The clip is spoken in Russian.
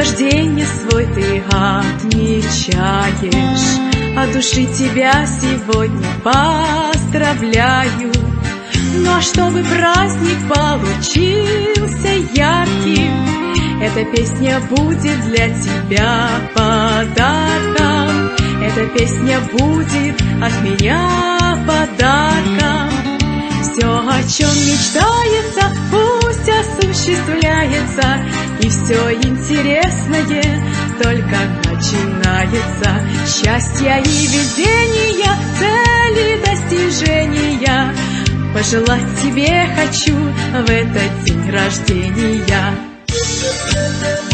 рождения свой ты отмечаешь. От души тебя сегодня поздравляю. Ну а чтобы праздник получился ярким, эта песня будет для тебя подарком. Эта песня будет от меня подарком. Все, о чем мечтается, пусть осуществляется, и все интересное только начинается. Счастья и везения, цели достижения пожелать тебе хочу в этот день рождения.